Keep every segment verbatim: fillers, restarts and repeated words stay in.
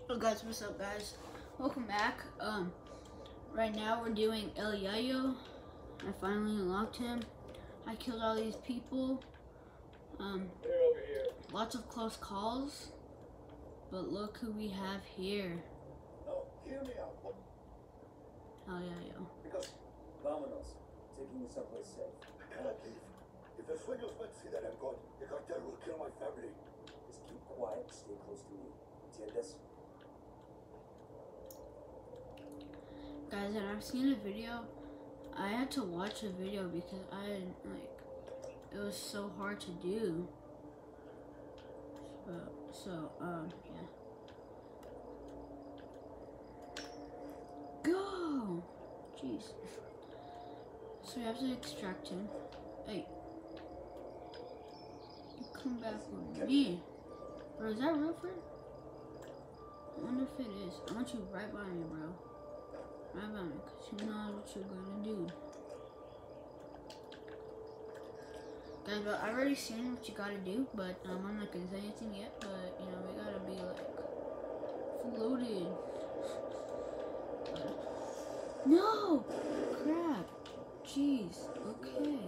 Oh guys, what's up guys? Welcome back. Um, right now we're doing El Yayo. I finally unlocked him. I killed all these people. Um, lots of close calls. But look who we have here. No, hear me out. El Yayo. Because Vámonos, taking you someplace safe. I cannot leave. If the sueños men see that I'm gone, the cartel will kill my family. Just keep quiet and stay close to me. ¿Entiendes? Guys, and I've seen a video. I had to watch a video because I like it was so hard to do. So, so um, yeah. Go! Jeez. So we have to extract him. Hey. You come back with me. Bro, is that real friend? I wonder if it is. I want you right by me, bro. Right by me, because you know what you're gonna do. Guys, but I've already seen what you gotta do, but um, I'm not gonna say anything yet, but you know, we gotta be like floated. No! Crap. Jeez. Okay.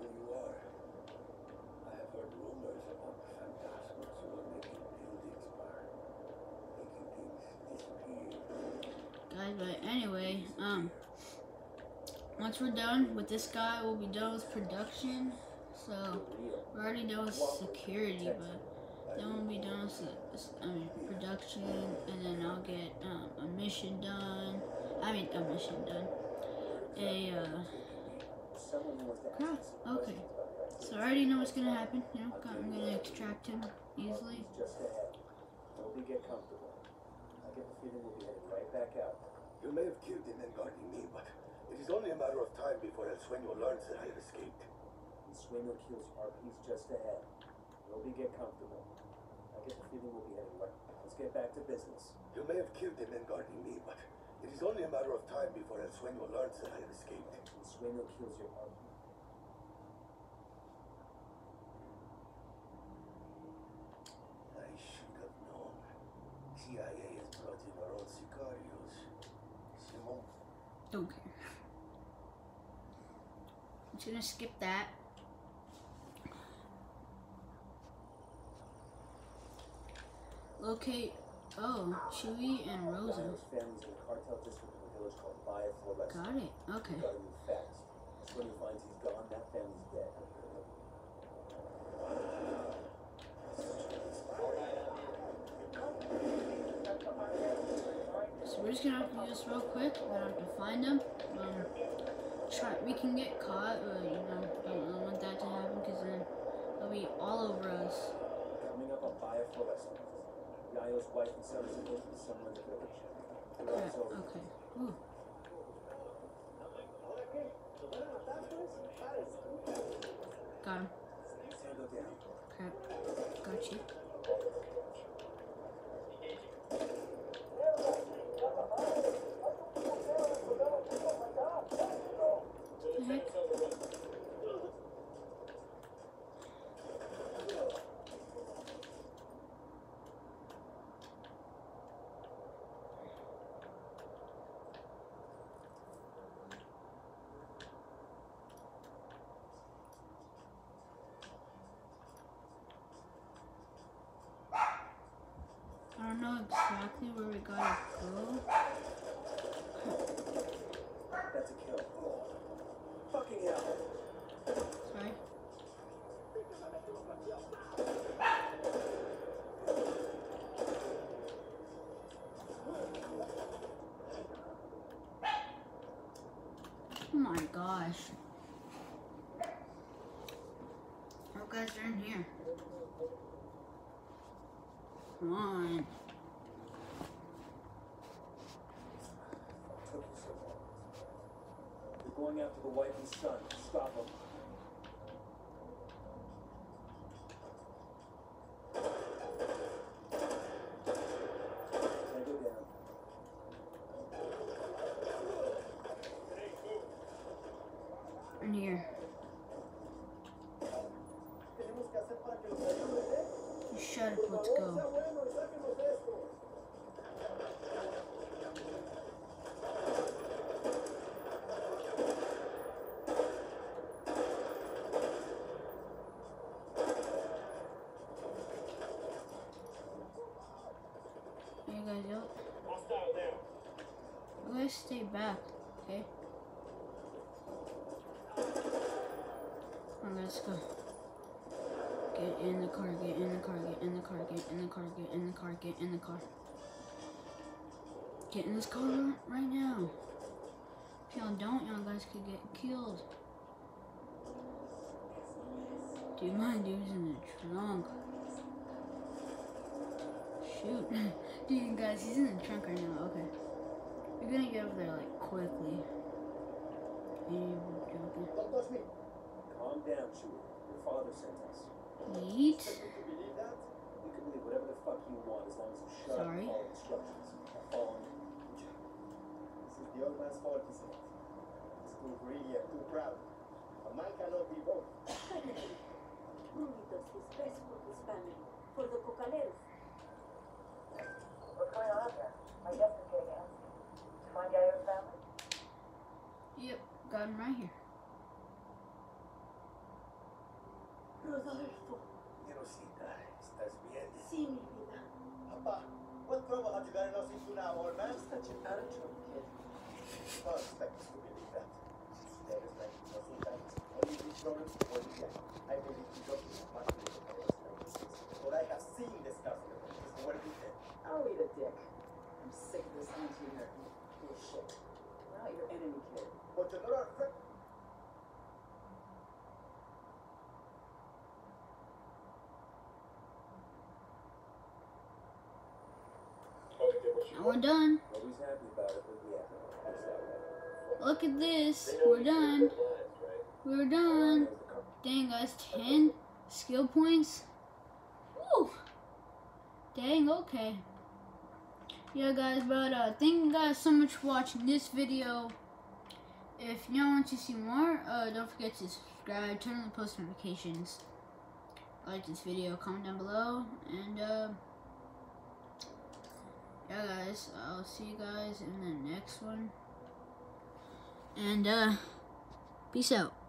Guys, but anyway, um, once we're done with this guy, we'll be done with production. So we're already done with security, but then we'll be done with I mean production, and then I'll get um, a mission done. I mean a mission done. A uh, crap. Okay. So I already know what's gonna happen. You know, I'm gonna extract him easily. Get comfortable. I get the feeling we'll be headed right back out. You may have killed him and guarding me, but it is only a matter of time before El Sueño learns that I have escaped. El Sueño kills R P's just ahead. Nobody get comfortable. I get the feeling we'll be headed right. Let's get back to business. You may have killed him and guarding me, but it is only a matter of time before El Sueño learns that I have escaped. El Sueño kills your R P. I should have known. C I A has brought in our own sicarios. Simon. Don't care. I'm just gonna skip that. Locate. Oh, Chewie and Rosa. Families in the cartel district of a village called Baia Floresta. Got it. Okay. You gotta move fast. When he finds he's gone, that family's dead. So we're just gonna have to do this real quick. We're gonna have to find them. Um, try. We can get caught, but you know, don't, don't want that to happen because then they'll be all over us. Coming up on Baia Floresta. Yayo's wife and son are supposed to be somewhere in the village. Crap. Okay. Ooh. Got him. Crap. Got you. The heck? I don't know exactly where we gotta go. That's a kill. Fucking hell. Sorry. Oh my gosh. Oh guys are in here. Come on. Took you so long. They're going after the wife and son. Stop them. Now go down. In here. You shut up, let's go. guys stay back, okay? Alright, let's go. Get in the car, get in the car, get in the car, get in the car, get in the car, get in the car. Get in this car right now. If y'all don't, y'all guys could get killed. Dude, my dude's in the trunk. Shoot. Dude, guys, he's in the trunk right now. Okay. We're gonna get over there, like, quickly. Hey, joking. Don't touch me. Calm down, Chewie. Your father sent us. Yeet. You can believe that? You can believe whatever the fuck you want as long as you shut up Sorry. and follow instructions. Follow me. This is the old man's fault, he said. He's too greedy and too proud. A man cannot be both. Rumi does his best for his family, for the Cocaleros. What's going on here? My guest is getting antsy. Did you find Yairo's family? Yep, got him right here. Rodolfo, Rosita, estás bien? sí, mi vida. Papa, what trouble have you gotten us into now, old man? Such an attitude, kid. Don't expect us to believe that. There is like Rosita. Only these problems for you yet. I believe you don't need much to look at us. But I have seen this customer. It's worth it. I'll eat a dick. I'm sick of this anti-American bullshit. We're not your enemy, kid. But you're not our friend. And we're done. Nobody's happy about it, but yeah. That's that way. Look at this. We're done. We're done. Dang, guys, ten skill points. Woo! Dang, okay. Yeah, guys, but uh, thank you guys so much for watching this video. If y'all want to see more, uh, don't forget to subscribe, turn on the post notifications, like this video, comment down below, and uh, yeah, guys, I'll see you guys in the next one, and uh, peace out.